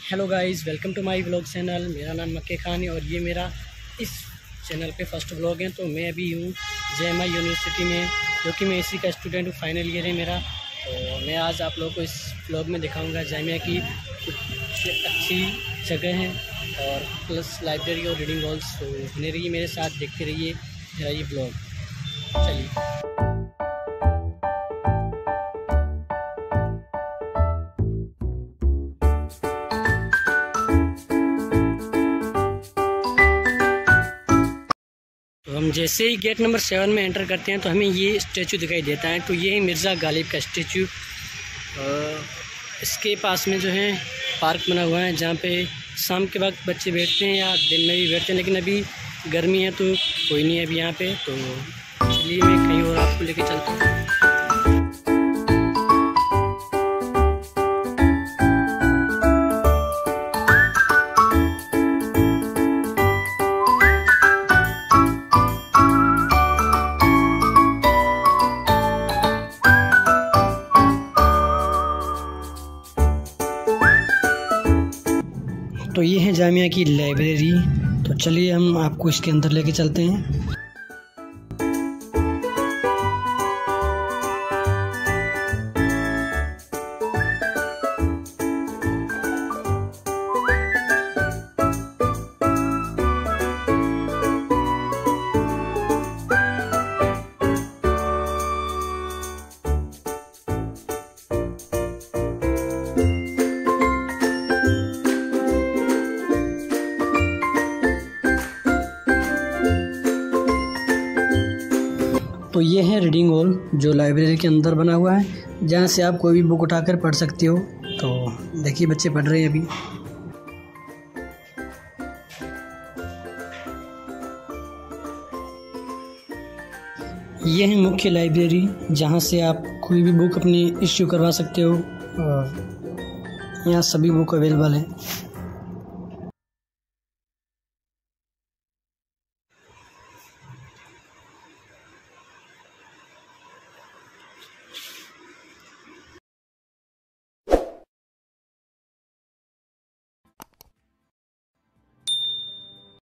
Hello guys, welcome to my vlog channel. मेरा नाम मक्के खान है और ये मेरा इस चैनल पे फर्स्ट व्लॉग है। तो मैं अभी हूँ JMI यूनिवर्सिटी में, जो कि मैं इसी का स्टूडेंट हूँ, फाइनल ईयर है मेरा। तो मैं आज आप लोगों को इस व्लॉग में दिखाऊंगा JMI की कुछ अच्छी जगह हैं और प्लस लाइब्रेरी और रीडिंग हॉल्स। तो बने रहिए मेरे साथ, देखते रहिए मेरा ये व्लॉग। चलिए। तो हम जैसे ही गेट नंबर 7 में एंटर करते हैं तो हमें ये स्टैचू दिखाई देता है। तो ये है मिर्ज़ा गालिब का स्टैचू। इसके पास में जो है पार्क बना हुआ है, जहाँ पे शाम के वक्त बच्चे बैठते हैं या दिन में भी बैठते हैं, लेकिन अभी गर्मी है तो कोई नहीं है अभी यहाँ पे। तो चलिए मैं कहीं और आपको लेके चलता हूँ। तो ये है जामिया की लाइब्रेरी। तो चलिए हम आपको इसके अंदर लेके चलते हैं। तो ये है रीडिंग हॉल, जो लाइब्रेरी के अंदर बना हुआ है, जहाँ से आप कोई भी बुक उठाकर पढ़ सकते हो। तो देखिए बच्चे पढ़ रहे हैं अभी। ये है मुख्य लाइब्रेरी, जहाँ से आप कोई भी बुक अपनी इश्यू करवा सकते हो और यहाँ सभी बुक अवेलेबल है।